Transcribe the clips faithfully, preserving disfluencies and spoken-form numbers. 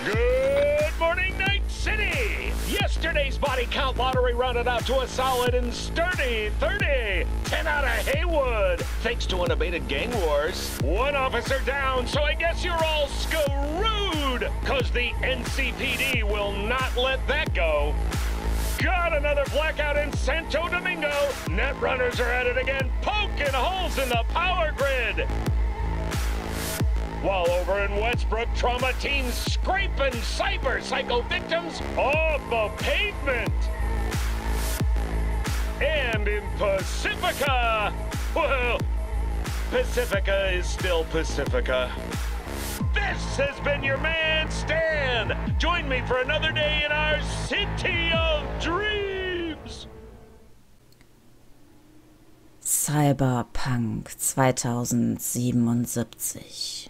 Good morning, Night City! Yesterday's body count lottery rounded out to a solid and sturdy thirty. ten out of Haywood, thanks to unabated gang wars. One officer down, so I guess you're all screwed, cause the N C P D will not let that go. Got another blackout in Santo Domingo. Net runners are at it again, poking holes in the power grid. While over in Westbrook, trauma teams scraping cyber psycho victims off the pavement. And in Pacifica, well, Pacifica is still Pacifica. This has been your man, Stan. Join me for another day in our City of Dreams. Cyberpunk zweitausendsiebenundsiebzig.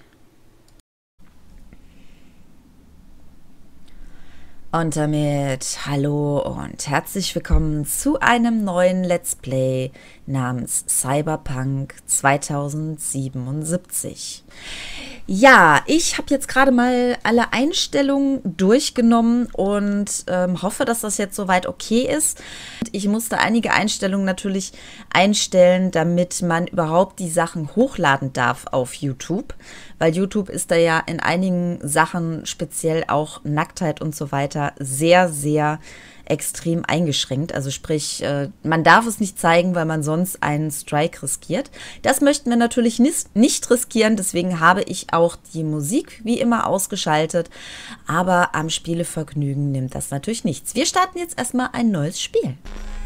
Und damit hallo und herzlich willkommen zu einem neuen Let's Play namens Cyberpunk zweitausendsiebenundsiebzig. Ja, ich habe jetzt gerade mal alle Einstellungen durchgenommen und ähm, hoffe, dass das jetzt soweit okay ist. Ich musste einige Einstellungen natürlich einstellen, damit man überhaupt die Sachen hochladen darf auf YouTube, weil YouTube ist da ja in einigen Sachen, speziell auch Nacktheit und so weiter, sehr, sehr extrem eingeschränkt. Also sprich, äh, man darf es nicht zeigen, weil man sonst einen Strike riskiert. Das möchten wir natürlich nicht, nicht riskieren, deswegen habe ich auch die Musik wie immer ausgeschaltet, aber am Spielevergnügen nimmt das natürlich nichts. Wir starten jetzt erstmal ein neues Spiel.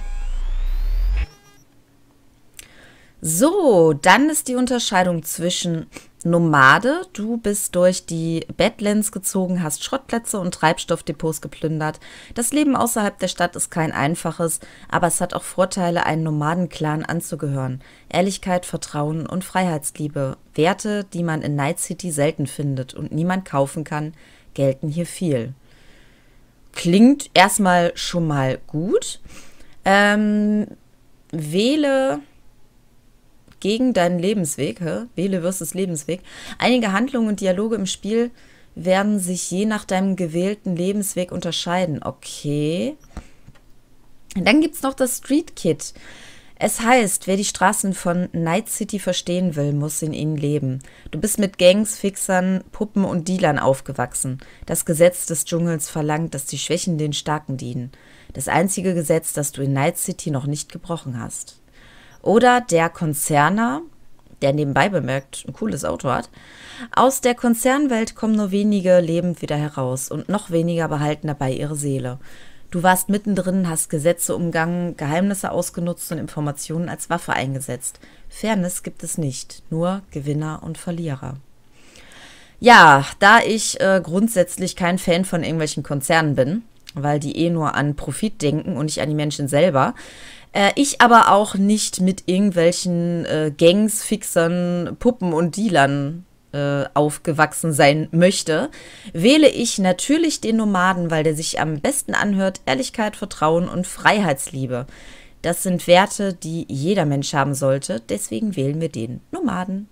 So, dann ist die Unterscheidung zwischen Nomade, du bist durch die Badlands gezogen, hast Schrottplätze und Treibstoffdepots geplündert. Das Leben außerhalb der Stadt ist kein einfaches, aber es hat auch Vorteile, einen Nomadenclan anzugehören. Ehrlichkeit, Vertrauen und Freiheitsliebe, Werte, die man in Night City selten findet und niemand kaufen kann, gelten hier viel. Klingt erstmal schon mal gut. Ähm, wähle gegen deinen Lebensweg, hä? Wähle versus Lebensweg. Einige Handlungen und Dialoge im Spiel werden sich je nach deinem gewählten Lebensweg unterscheiden. Okay. Dann gibt es noch das Street Kit. Es heißt, wer die Straßen von Night City verstehen will, muss in ihnen leben. Du bist mit Gangs, Fixern, Puppen und Dealern aufgewachsen. Das Gesetz des Dschungels verlangt, dass die Schwächen den Starken dienen. Das einzige Gesetz, das du in Night City noch nicht gebrochen hast. Oder der Konzerner, der nebenbei bemerkt ein cooles Auto hat. Aus der Konzernwelt kommen nur wenige lebend wieder heraus und noch weniger behalten dabei ihre Seele. Du warst mittendrin, hast Gesetze umgangen, Geheimnisse ausgenutzt und Informationen als Waffe eingesetzt. Fairness gibt es nicht, nur Gewinner und Verlierer. Ja, da ich äh, grundsätzlich kein Fan von irgendwelchen Konzernen bin, weil die eh nur an Profit denken und nicht an die Menschen selber, Äh, ich aber auch nicht mit irgendwelchen äh, Gangs, Fixern, Puppen und Dealern äh, aufgewachsen sein möchte, wähle ich natürlich den Nomaden, weil der sich am besten anhört. Ehrlichkeit, Vertrauen und Freiheitsliebe. Das sind Werte, die jeder Mensch haben sollte. Deswegen wählen wir den Nomaden.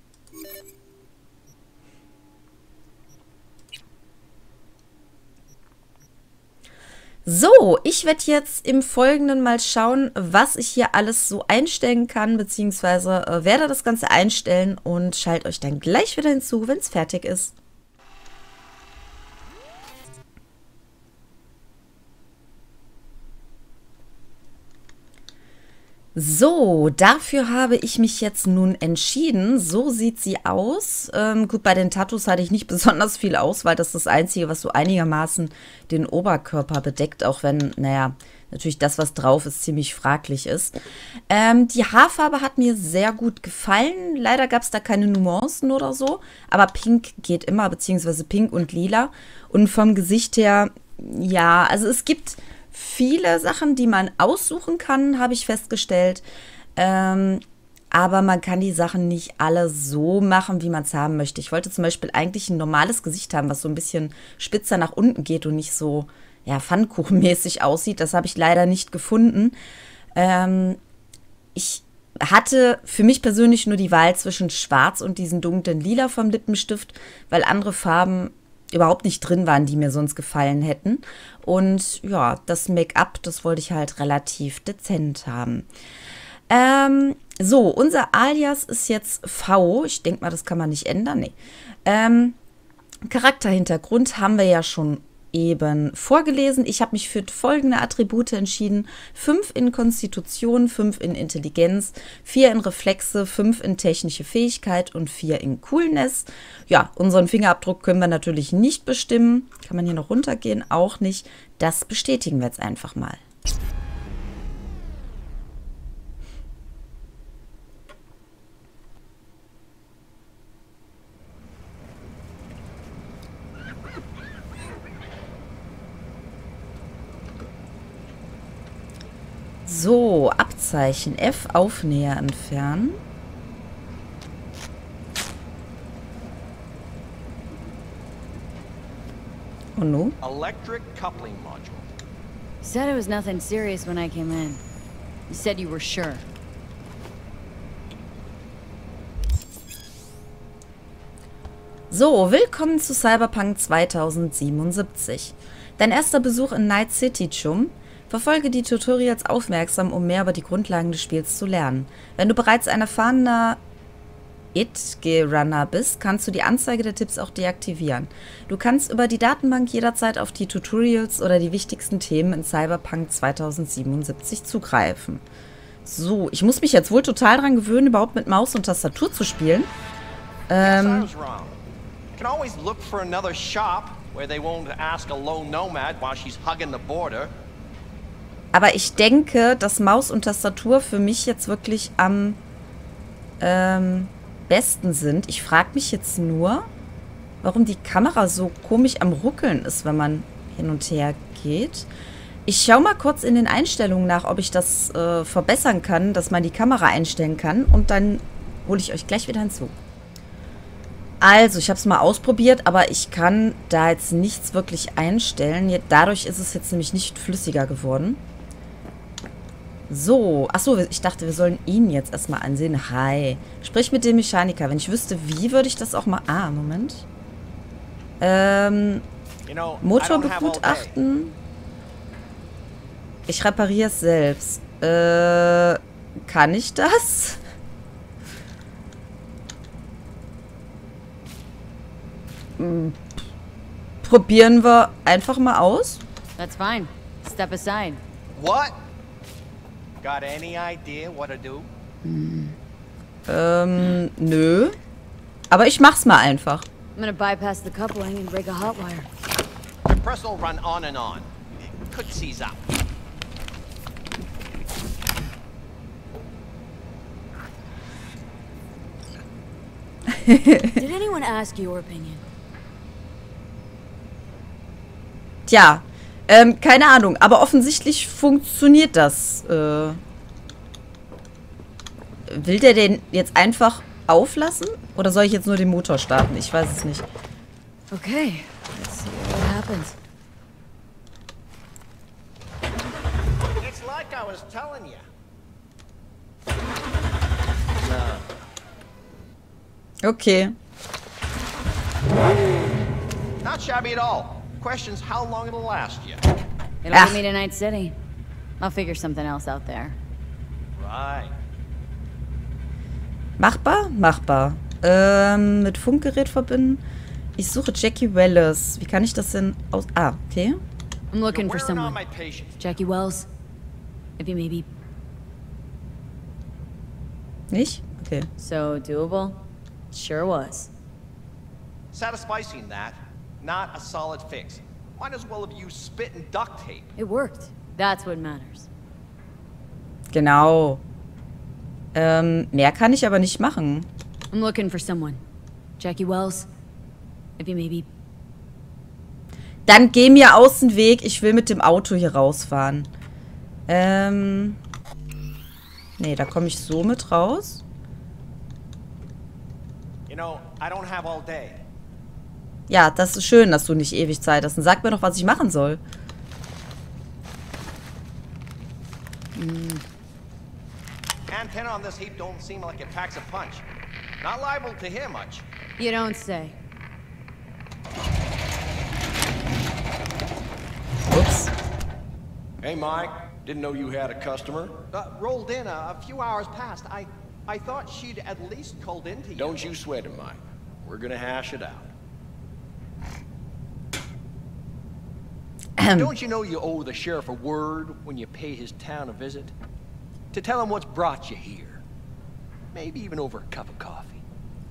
So, ich werde jetzt im Folgenden mal schauen, was ich hier alles so einstellen kann, beziehungsweise äh, werde das Ganze einstellen und schalte euch dann gleich wieder hinzu, wenn es fertig ist. So, dafür habe ich mich jetzt nun entschieden. So sieht sie aus. Ähm, gut, bei den Tattoos hatte ich nicht besonders viel Auswahl. Das ist das Einzige, was so einigermaßen den Oberkörper bedeckt, auch wenn, naja, natürlich das, was drauf ist, ziemlich fraglich ist. Ähm, die Haarfarbe hat mir sehr gut gefallen. Leider gab es da keine Nuancen oder so, aber Pink geht immer, beziehungsweise Pink und Lila. Und vom Gesicht her, ja, also es gibt viele Sachen, die man aussuchen kann, habe ich festgestellt. Ähm, aber man kann die Sachen nicht alle so machen, wie man es haben möchte. Ich wollte zum Beispiel eigentlich ein normales Gesicht haben, was so ein bisschen spitzer nach unten geht und nicht so, ja, pfannkuchenmäßig aussieht. Das habe ich leider nicht gefunden. Ähm, ich hatte für mich persönlich nur die Wahl zwischen Schwarz und diesem dunklen Lila vom Lippenstift, weil andere Farben überhaupt nicht drin waren, die mir sonst gefallen hätten. Und ja, das Make-up, das wollte ich halt relativ dezent haben. Ähm, so, unser Alias ist jetzt V. Ich denke mal, das kann man nicht ändern. Nee. Ähm, Charakterhintergrund haben wir ja schon eben vorgelesen. Ich habe mich für folgende Attribute entschieden. fünf in Konstitution, fünf in Intelligenz, vier in Reflexe, fünf in technische Fähigkeit und vier in Coolness. Ja, unseren Fingerabdruck können wir natürlich nicht bestimmen. Kann man hier noch runtergehen? Auch nicht. Das bestätigen wir jetzt einfach mal. So, Abzeichen F, Aufnäher entfernen. Oh no. Electric coupling module. You said it was nothing serious when I came in. You said you were sure. So, willkommen zu Cyberpunk zweitausendsiebenundsiebzig. Dein erster Besuch in Night City, Chum. Verfolge die Tutorials aufmerksam, um mehr über die Grundlagen des Spiels zu lernen. Wenn du bereits ein erfahrener It-Runner bist, kannst du die Anzeige der Tipps auch deaktivieren. Du kannst über die Datenbank jederzeit auf die Tutorials oder die wichtigsten Themen in Cyberpunk zweitausendsiebenundsiebzig zugreifen. So, ich muss mich jetzt wohl total dran gewöhnen, überhaupt mit Maus und Tastatur zu spielen. Ähm... Can always look for another shop where they won't ask a lone nomad while she's hugging the border. Aber ich denke, dass Maus und Tastatur für mich jetzt wirklich am ähm, besten sind. Ich frage mich jetzt nur, warum die Kamera so komisch am Ruckeln ist, wenn man hin und her geht. Ich schaue mal kurz in den Einstellungen nach, ob ich das äh, verbessern kann, dass man die Kamera einstellen kann. Und dann hole ich euch gleich wieder hinzu. Also, ich habe es mal ausprobiert, aber ich kann da jetzt nichts wirklich einstellen. Dadurch ist es jetzt nämlich nicht flüssiger geworden. So, achso, ich dachte, wir sollen ihn jetzt erstmal ansehen. Hi. Sprich mit dem Mechaniker. Wenn ich wüsste, wie, würde ich das auch mal... Ah, Moment. Ähm, Motor begutachten. Ich repariere es selbst. Äh, kann ich das? Hm. Probieren wir einfach mal aus. That's fine. Step aside. What? Got any idea what to do? Hm. Ähm, nö. Aber ich mach's mal einfach. I'm gonna bypass the coupling and break a hot wire. The press will run on and on. It could seize up. Did anyone ask your opinion? Tja, ähm, keine Ahnung. Aber offensichtlich funktioniert das. Äh, will der den jetzt einfach auflassen? Oder soll ich jetzt nur den Motor starten? Ich weiß es nicht. Okay, let's see what happens. It's like I was telling you. Okay. Not shabby at all. Questions how long it'll last you. It'll Ach. get me to Night City. I'll figure something else out there. Right. Machbar? Machbar. Ähm, mit Funkgerät verbinden. Ich suche Jackie Wells. Wie kann ich das denn aus... Ah, okay. I'm looking You're for wearing on someone. my patience. Jackie Wells. If you maybe... Nicht? Okay. So doable? Sure was. Satisficing that, not a solid fix. Might as well have used spit and duct tape. It worked. That's what matters. Genau. Ähm, mehr kann ich aber nicht machen. I'm looking for someone. Jackie Wells. If you maybe... Dann geh mir aus dem Weg. Ich will mit dem Auto hier rausfahren. Ähm... Nee, da komme ich so mit raus. You know, I don't have all day. Ja, das ist schön, dass du nicht ewig Zeit hast. Und sag mir doch, was ich machen soll. Hm. Antenna on this heap don't seem like it packs a punch. Not liable to hear much. You don't say. Ups. Hey, Mike. Didn't know you had a customer. Uh, rolled in a, a few hours past. I, I thought she'd at least called in to you. Don't you sweat it, Mike. We're gonna hash it out. Don't you know you owe the sheriff a word when you pay his town a visit? To tell him what's brought you here. Maybe even over a cup of coffee.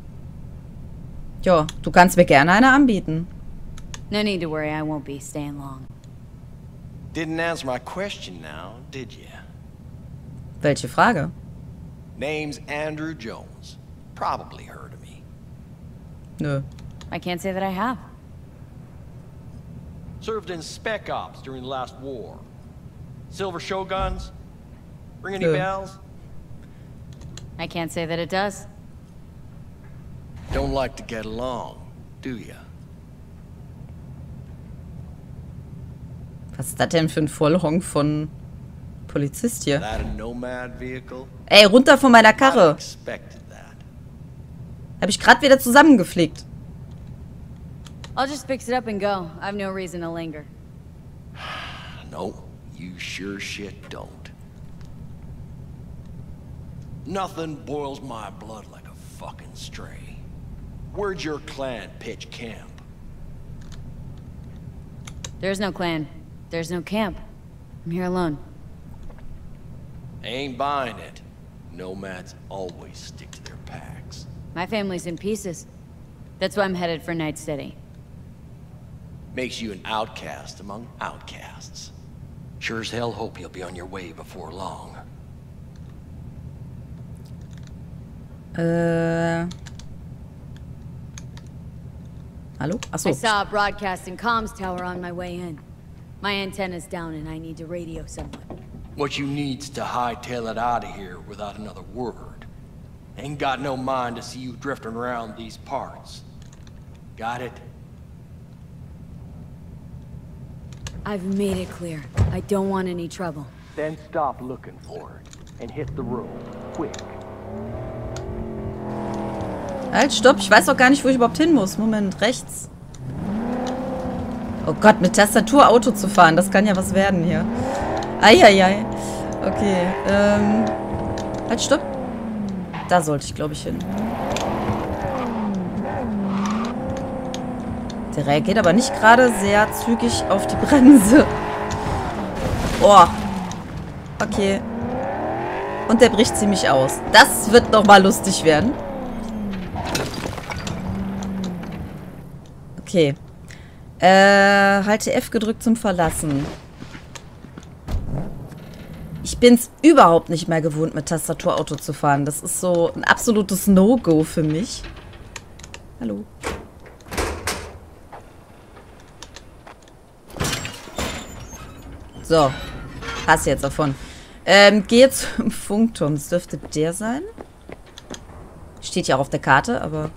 Ja, du kannst mir gerne eine anbieten. No need to worry, I won't be staying long. Didn't answer my question now, did you? Welche Frage? Name's Andrew Jones. Probably heard of me. Nö. I can't say that I have. Served in Spec Ops during the last war. Silver Shoguns? Ring any Nö. bells? I can't say that it does. Don't like to get along, do ya? Was ist das denn für ein Vollhonk von Polizist hier? That a Nomad vehicle? Ey, runter von meiner I Karre. expected that. Hab ich gerade wieder zusammengepflegt. I'll just fix it up and go. I've no reason to linger. No, you sure shit don't. Nothing boils my blood like a fucking stray. Where'd your clan pitch camp? There's no clan. There's no camp. I'm here alone. Ain't buying it. Nomads always stick to their packs. My family's in pieces. That's why I'm headed for Night City. Makes you an outcast among outcasts. Sure as hell hope you'll be on your way before long. Äh. Hallo? Achso. I saw a broadcasting comms tower on my way in. My antenna's down and I need to radio someone. What you need's to hightail it out of here without another word. Ain't got no mind to see you drifting around these parts. Got it? I've made it clear. I don't want any trouble. Then stop looking for it and hit the road, quick. Halt, stopp. Ich weiß doch gar nicht, wo ich überhaupt hin muss. Moment, rechts. Oh Gott, mit Tastatur Auto zu fahren. Das kann ja was werden hier. Eieiei. Okay, ähm... Halt, stopp. Da sollte ich, glaube ich, hin. Der reagiert aber nicht gerade sehr zügig auf die Bremse. Oh. Okay. Und der bricht ziemlich aus. Das wird nochmal lustig werden. Okay. Äh, halte F gedrückt zum Verlassen. Ich bin's überhaupt nicht mehr gewohnt, mit Tastatur Auto zu fahren. Das ist so ein absolutes No-Go für mich. Hallo. So. Hast jetzt davon. Ähm, geh zum Funkturm. Das dürfte der sein. Steht ja auch auf der Karte, aber...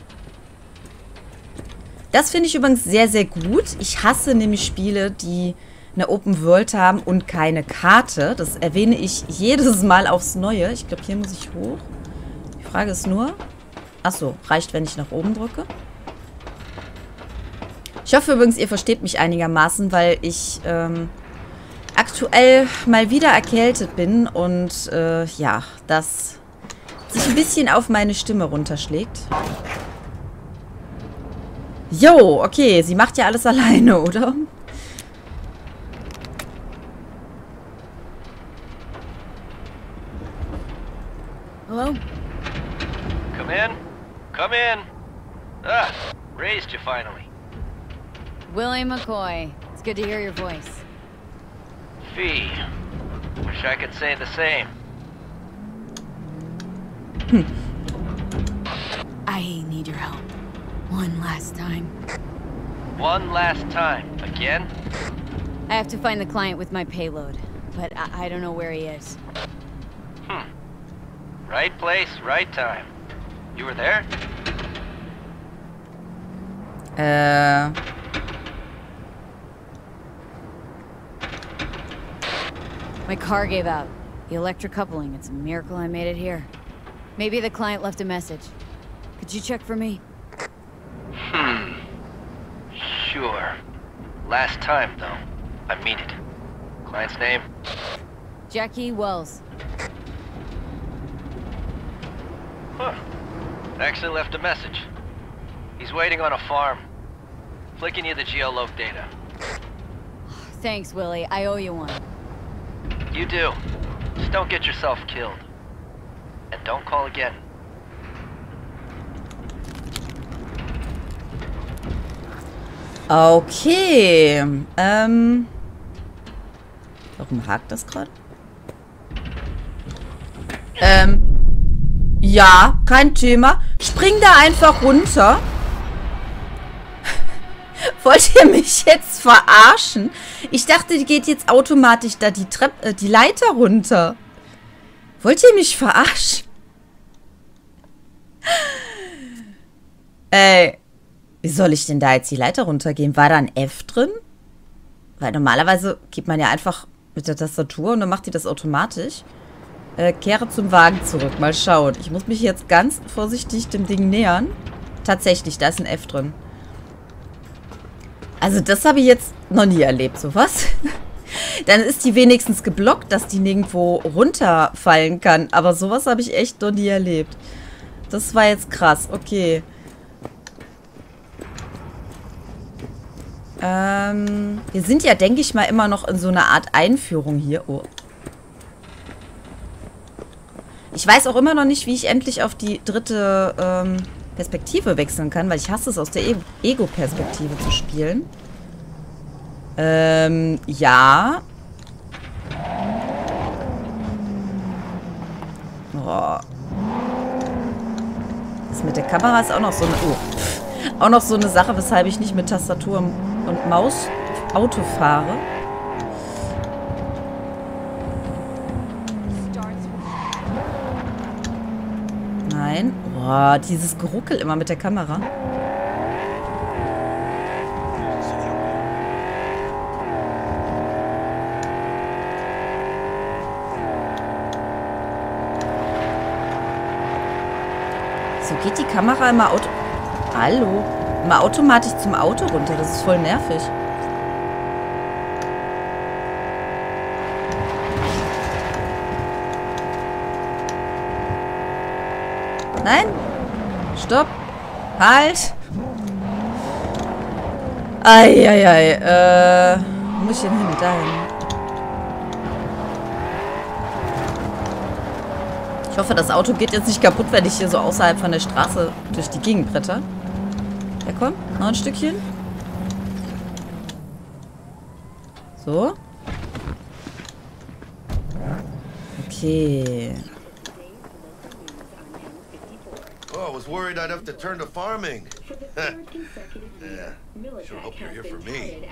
Das finde ich übrigens sehr, sehr gut. Ich hasse nämlich Spiele, die eine Open World haben und keine Karte. Das erwähne ich jedes Mal aufs Neue. Ich glaube, hier muss ich hoch. Die Frage ist nur... Achso, reicht, wenn ich nach oben drücke. Ich hoffe übrigens, ihr versteht mich einigermaßen, weil ich ähm, aktuell mal wieder erkältet bin und äh, ja, das sich ein bisschen auf meine Stimme runterschlägt. Jo, okay, sie macht ja alles alleine, oder? Hello? Come in. Come in. Ah, raised you finally. Willie McCoy. It's good to hear your voice. Fee. Wish I could say the same. I need your help. One last time. One last time. Again? I have to find the client with my payload, but I, I don't know where he is. Hmm. Right place, right time. You were there? Äh... My car gave out. The electric coupling. It's a miracle I made it here. Maybe the client left a message. Could you check for me? Hmm. Sure. Last time, though. I mean it. Client's name? Jackie Wells. Huh. Actually left a message. He's waiting on a farm. Flicking you the geoloc data. Thanks, Willie. I owe you one. You do. Just don't get yourself killed. And don't call again. Okay. Ähm. Warum hakt das gerade? Ähm. Ja, kein Thema. Spring da einfach runter. Wollt ihr mich jetzt verarschen? Ich dachte, die geht jetzt automatisch da die Treppe, äh, die Leiter runter. Wollt ihr mich verarschen? Ey, wie soll ich denn da jetzt die Leiter runtergehen? War da ein F drin? Weil normalerweise geht man ja einfach mit der Tastatur und dann macht die das automatisch. Äh, kehre zum Wagen zurück. Mal schauen. Ich muss mich jetzt ganz vorsichtig dem Ding nähern. Tatsächlich, da ist ein F drin. Also das habe ich jetzt noch nie erlebt, sowas. Dann ist die wenigstens geblockt, dass die nirgendwo runterfallen kann. Aber sowas habe ich echt noch nie erlebt. Das war jetzt krass. Okay. Ähm, wir sind ja, denke ich mal, immer noch in so einer Art Einführung hier. Oh. Ich weiß auch immer noch nicht, wie ich endlich auf die dritte ähm, Perspektive wechseln kann, weil ich hasse es, aus der Ego-Perspektive zu spielen. Ähm, ja. Oh. Das mit der Kamera ist auch noch so eine... Oh. Auch noch so eine Sache, weshalb ich nicht mit Tastatur und Maus Auto fahre. Nein. Boah, dieses Geruckel immer mit der Kamera. So geht die Kamera immer auto... Hallo? Immer automatisch zum Auto runter. Das ist voll nervig. Nein? Stopp. Halt. Eieiei. Äh, wo muss ich denn hin? Dahin. Ich hoffe, das Auto geht jetzt nicht kaputt, wenn ich hier so außerhalb von der Straße durch die Gegend bretter. Ja, komm. Noch ein Stückchen. So. Okay. Oh, I was worried I'd have to turn to farming. Yeah, sure hope you're here for me.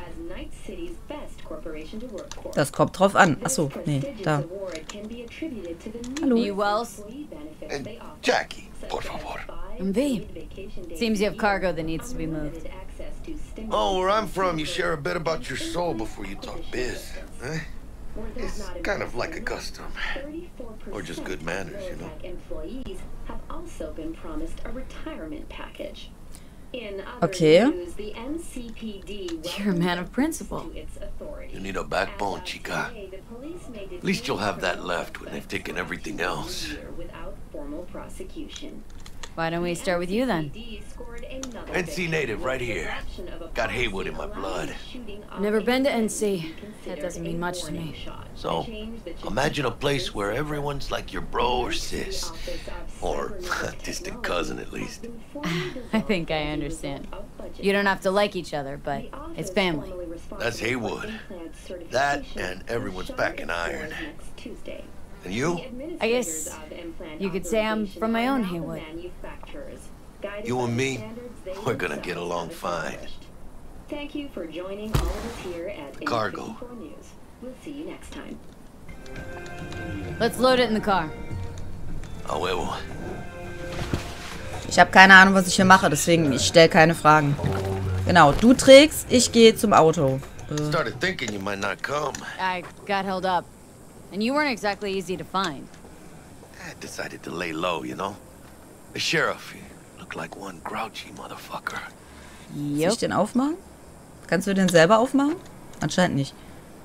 Das kommt drauf an. Achso, nee, da. Hallo. You Wells? And Jackie, por favor. I'm V. Seems you have cargo that needs to be moved. Oh, where I'm from, you share a bit about your soul before you talk biz. Eh? It's kind of like a custom. Or just good manners, you know. Have also been promised a retirement package. In other Okay. news, the N C P D You're a man of principle. to its authority. You need a backbone, chica. At least you'll have that left when they've taken everything else. Without formal prosecution. Why don't we start with you then? N C native right here. Got Haywood in my blood. Never been to N C. That doesn't mean much to me. So, imagine a place where everyone's like your bro or sis. Or a distant cousin, at least. I think I understand. You don't have to like each other, but it's family. That's Haywood. That and everyone's back in iron. And you? I guess you could say I'm from my own Haywood. You and me, we're gonna get along fine. Thank you for joining all of us here at Cargo. News. We'll see you next time. Let's load it in the car. A huevo. Ich habe keine Ahnung, was ich hier mache, deswegen ich stelle keine Fragen. Genau, du trägst, ich gehe zum Auto. Äh. Started thinking you might not come. I got held up. And you weren't exactly easy to find. I decided to lay low, you know? The sheriff, he looked like one grouchy motherfucker. Soll ich den aufmachen? Kannst du den selber aufmachen? Anscheinend nicht.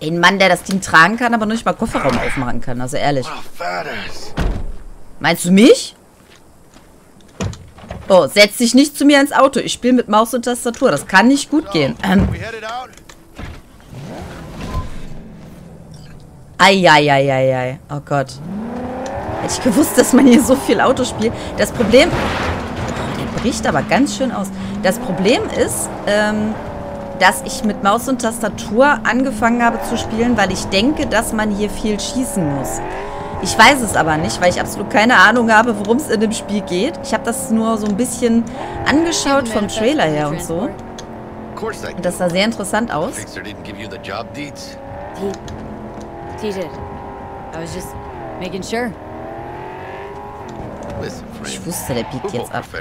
Ein Mann, der das Ding tragen kann, aber nicht mal Kofferraum aufmachen kann. Also ehrlich. Meinst du mich? Oh, setz dich nicht zu mir ins Auto. Ich spiele mit Maus und Tastatur. Das kann nicht gut gehen. Ähm. Eieieiei. Oh Gott. Hätte ich gewusst, dass man hier so viel Auto spielt. Das Problem... Oh, der bricht aber ganz schön aus. Das Problem ist, ähm... dass ich mit Maus und Tastatur angefangen habe zu spielen, weil ich denke, dass man hier viel schießen muss. Ich weiß es aber nicht, weil ich absolut keine Ahnung habe, worum es in dem Spiel geht. Ich habe das nur so ein bisschen angeschaut vom Trailer her und so. Und das sah sehr interessant aus. He, he did. I was just making sure. Ich wusste, der biegt jetzt ab.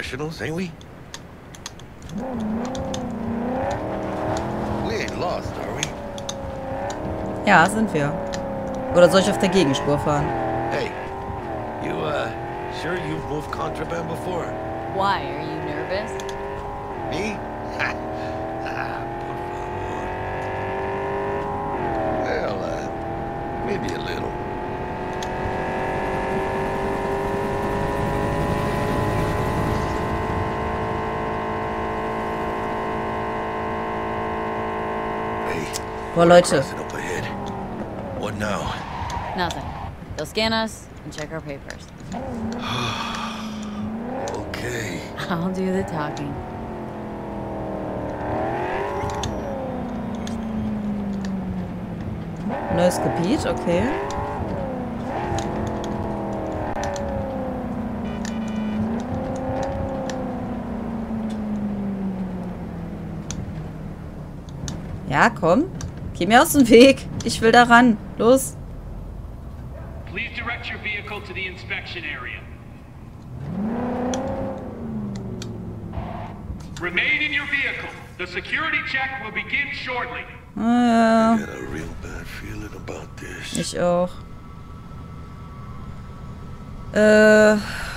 Ja, sind wir. Oder soll ich auf der Gegenspur fahren? Hey, you, uh, sure you've moved contraband before? Why? Are you nervous? Me? Ah, por favor. Well, uh, maybe a little. Boah, Leute. What now? Nothing. They'll scan us and check our papers. Okay. I'll do the talking. Neues Gebiet, okay. Ja, komm. Geh mir aus dem Weg. Ich will da ran. Los. Please direct your vehicle to the inspection area. Remain in your vehicle. The security check will begin shortly. Ah, I got a real bad feeling about this. ich auch. Äh.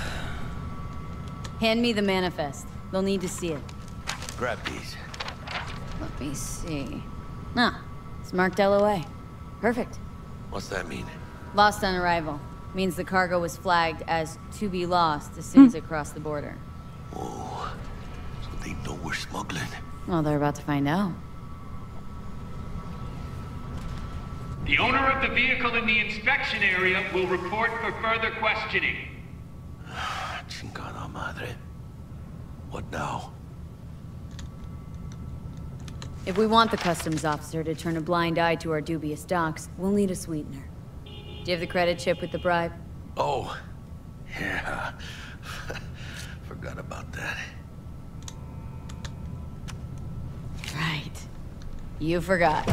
Hand me the manifest. They'll need to see it. Grab these. Let me see. Ah, it's marked L O A. Perfect. What's that mean? Lost on arrival. Means the cargo was flagged as to be lost as soon as it crossed the border. Oh, so they know we're smuggling. Well, they're about to find out. The owner of the vehicle in the inspection area will report for further questioning. Chingada madre. What now? If we want the customs officer to turn a blind eye to our dubious docks, we'll need a sweetener. Do you have the credit chip with the bribe? Oh, yeah. Forgot about that. Right. You forgot.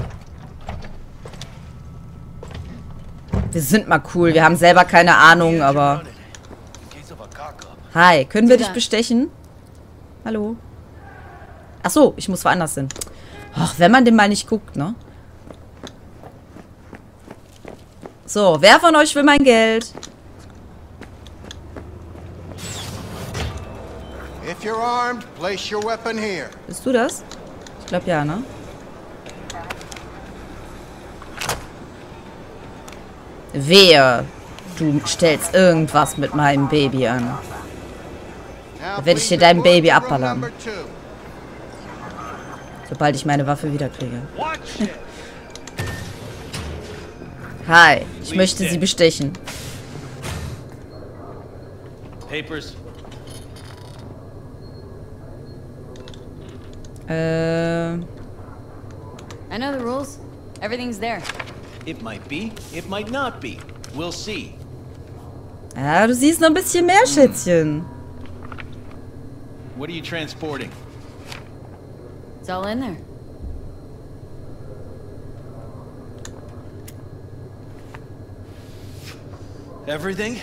Wir sind mal cool. Wir haben selber keine Ahnung, aber... Hi, können wir dich bestechen? Hallo? Ach so, ich muss woanders hin. Ach, wenn man den mal nicht guckt, ne? So, wer von euch will mein Geld? If you're armed, place your weapon here. Bist du das? Ich glaube ja, ne? Wehe, du stellst irgendwas mit meinem Baby an. Da werde ich dir dein Baby abballern. Sobald ich meine Waffe wiederkriege. Hi, ich möchte Sie bestechen. Papers. Äh. I know the rules. Everything's there. It might be, it might not be. We'll see. Ja, du siehst noch ein bisschen mehr, Schätzchen. What are you transporting? It's all in there. Everything?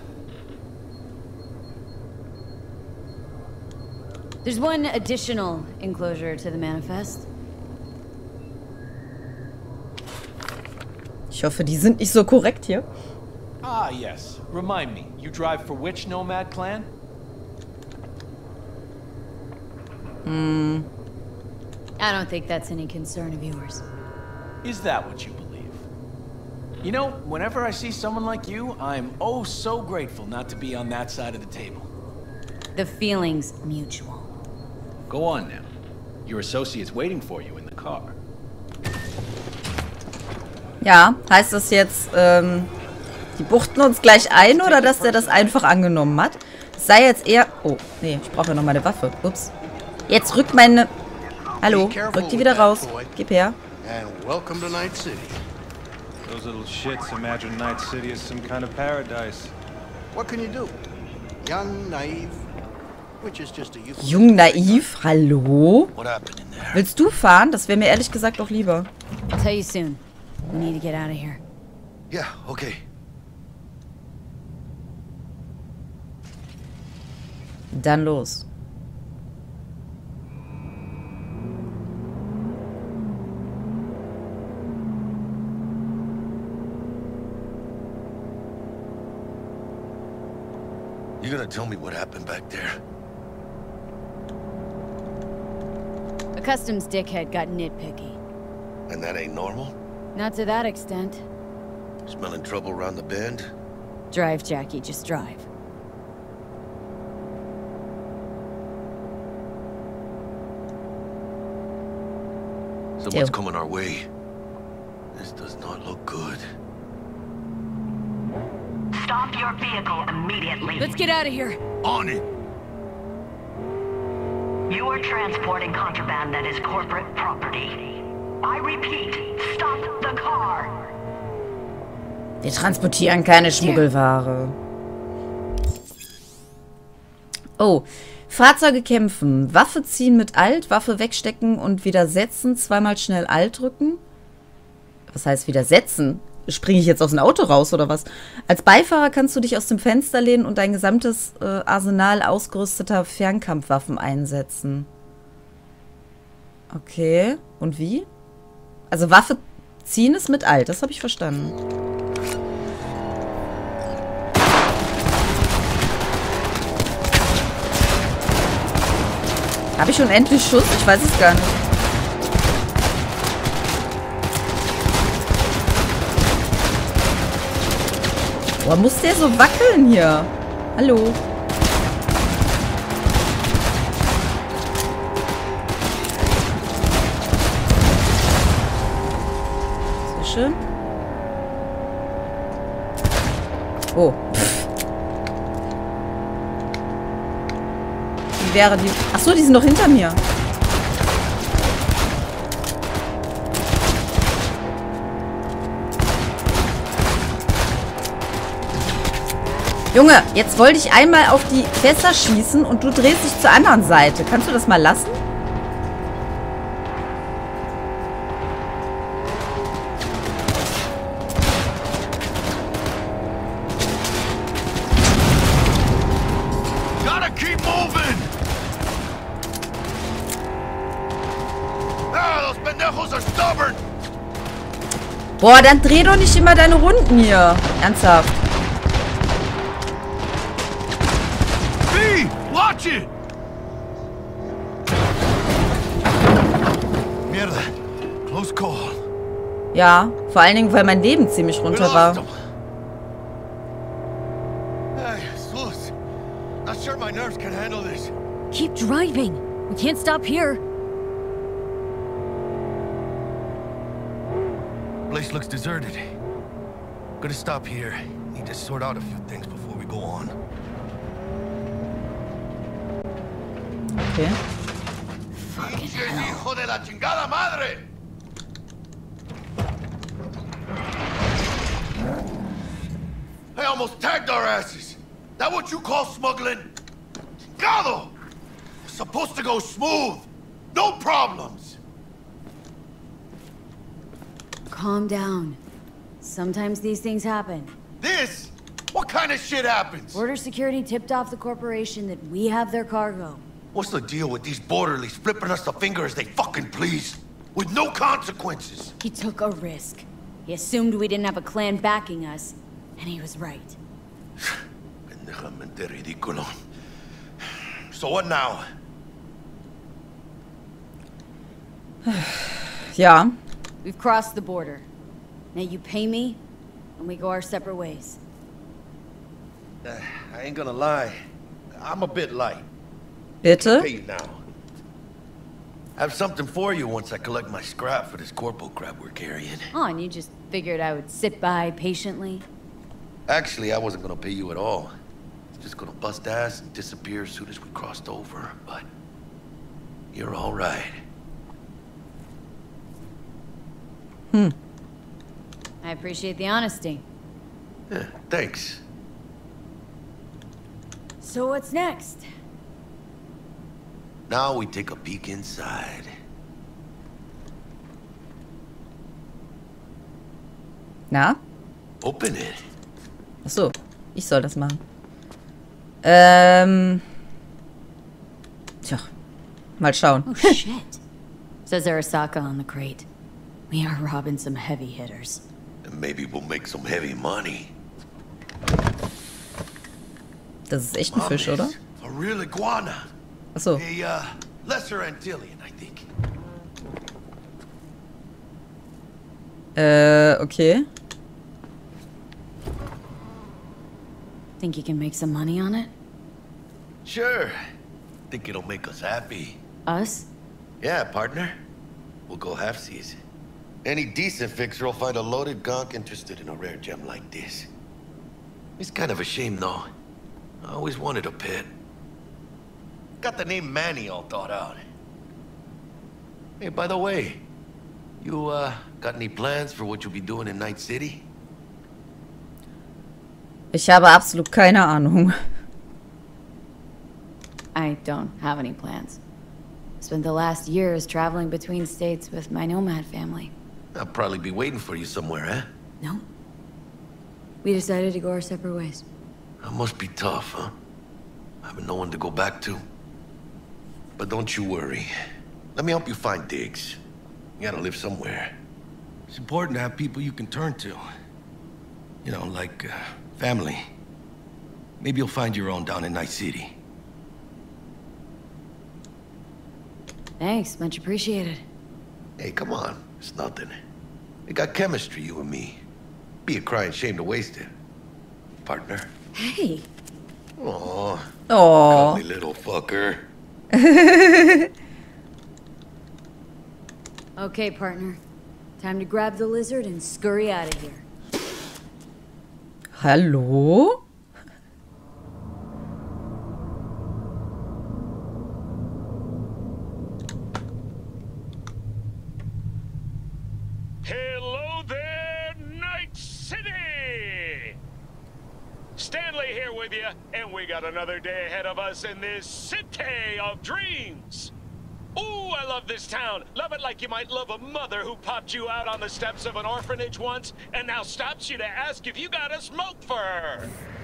There's one additional enclosure to the manifest. Ich hoffe, die sind nicht so korrekt hier. Ah, yes. Remind me, you drive for which nomad clan? Hm. I don't think that's any concern of yours. Is that what you believe? You know, whenever I see someone like you, I'm oh so grateful not to be on that side of the table. The feeling's mutual. Go on now. Your associate's waiting for you in the car. Ja, heißt das jetzt, ähm, die buchten uns gleich ein oder dass der das einfach angenommen hat? Es sei jetzt eher... Oh, nee, ich brauche ja noch meine Waffe. Ups. Jetzt rückt meine... Hallo, rück die wieder raus. Gib her. And welcome to Night City. Those little shits imagine Night City as some kind of paradise. What can you do? Young, naive, which is just a youth. Jung, naiv? Hallo? Willst du fahren? Das wäre mir ehrlich gesagt auch lieber. I'll tell you soon. We need to get out of here. Yeah, okay. Dann los. You gonna tell me what happened back there? A customs dickhead got nitpicky. And that ain't normal? Not to that extent. Smelling trouble around the bend? Drive, Jackie, just drive. So what's coming our way? This does not look good. Stop your vehicle immediately. Let's get out of here. On it! You are transporting contraband that is corporate property. I repeat, stop the car. Wir transportieren keine Schmuggelware. Oh. Fahrzeuge kämpfen. Waffe ziehen mit Alt, Waffe wegstecken und widersetzen. Zweimal schnell Alt drücken. Was heißt widersetzen? Springe ich jetzt aus dem Auto raus oder was? Als Beifahrer kannst du dich aus dem Fenster lehnen und dein gesamtes äh, Arsenal ausgerüsteter Fernkampfwaffen einsetzen. Okay. Und wie? Also Waffe ziehen ist mit Alt. Das habe ich verstanden. Habe ich unendlich Schuss? Ich weiß es gar nicht. Boah, muss der so wackeln hier? Hallo. Sehr schön. Oh. Pff. Wie wäre die... Achso, die sind doch hinter mir. Junge, jetzt wollte ich einmal auf die Fässer schießen und du drehst dich zur anderen Seite. Kannst du das mal lassen? Gotta keep moving! Ah, those pendejos are stubborn! Boah, dann dreh doch nicht immer deine Runden hier. Ernsthaft. Watch it! Mierda. Close call. Ja, vor allen Dingen, weil mein Leben ziemlich runter war. Hey, sus. Not sure my nerves can handle this. Keep driving. We can't stop here. Place looks deserted. Gonna stop here. Need to sort out a few things before we go on. Okay. Hijo de la chingada madre! I almost tagged our asses. That what you call smuggling? Chingado! It's supposed to go smooth. No problems. Calm down. Sometimes these things happen. This? What kind of shit happens? Border security tipped off the corporation that we have their cargo. What's the deal with these borderlies flipping us the finger as they fucking please? With no consequences? He took a risk. He assumed we didn't have a clan backing us, and he was right. Pendejamente ridículo. So what now? Ja. We've crossed the border. Now you pay me, and we go our separate ways. Uh, I ain't gonna lie. I'm a bit light. Bitte? Pay you now. I have something for you once I collect my scrap for this corpo crap we're carrying. Oh, and you just figured I would sit by patiently? Actually, I wasn't gonna pay you at all. Just gonna bust ass and disappear as soon as we crossed over, but you're all right. Hmm. I appreciate the honesty. Yeah, thanks. So what's next? Now we take a peek inside. Na? Open it. Ach so, ich soll das machen. Ähm. Tja, mal schauen. Oh shit. Says Arasaka on the crate. We are robbing some heavy hitters. And maybe we'll make some heavy money. Das ist echt ein Fisch, oder? A real iguana. Ach so. A uh, lesser Antillean, I think. Äh, okay. Think you can make some money on it? Sure. Think it'll make us happy. Us? Yeah, partner. We'll go halfsies. Any decent fixer will find a loaded gonk interested in a rare gem like this. It's kind of a shame, though. I always wanted a pet. Got the name Manny all thought out. Hey, by the way, you, uh, got any plans for what you'll be doing in Night City? Ich habe absolut keine Ahnung. I don't have any plans. Spent the last years traveling between states with my nomad family. I'll probably be waiting for you somewhere, huh? No. We decided to go our separate ways. That must be tough, huh? Having no one to go back to. But don't you worry. Let me help you find digs. You gotta live somewhere. It's important to have people you can turn to. You know, like, uh, family. Maybe you'll find your own down in Night City. Thanks, much appreciated. Hey, come on. It's nothing. We got chemistry, you and me. Be a crying shame to waste it. Partner. Hey. Aww. Aww. Cuddly little fucker. Okay, partner. Time to grab the lizard and scurry out of here. Hallo? Hello there, Night City! Stanley here with you, and we got another day ahead of us in this city of dreams. Ooh, I love this town. Love it like you might love a mother who popped you out on the steps of an orphanage once and now stops you to ask if you got a smoke for her.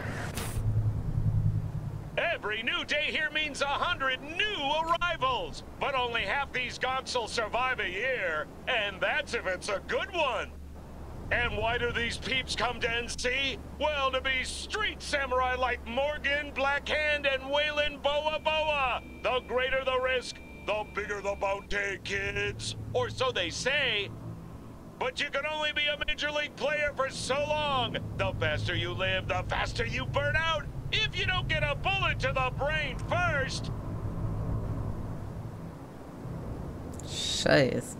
Every new day here means a hundred new arrivals, but only half these gonks will survive a year, and that's if it's a good one. And why do these peeps come to N C? Well, to be street samurai like Morgan, Blackhand, and Waylon Boa Boa. The greater the risk, the bigger the bounty, kids. Or so they say. But you can only be a Major League player for so long. The faster you live, the faster you burn out. If you don't get a bullet to the brain first. Scheiße.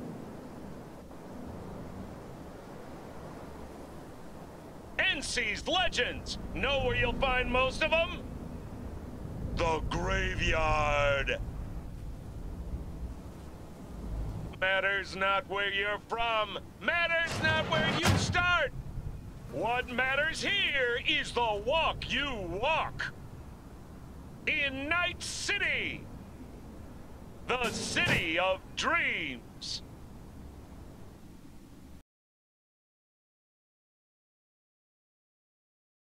N C's legends. Know where you'll find most of them? The graveyard. Matters not where you're from. Matters not where you start. What matters here is the walk you walk. In Night City. The city of dreams.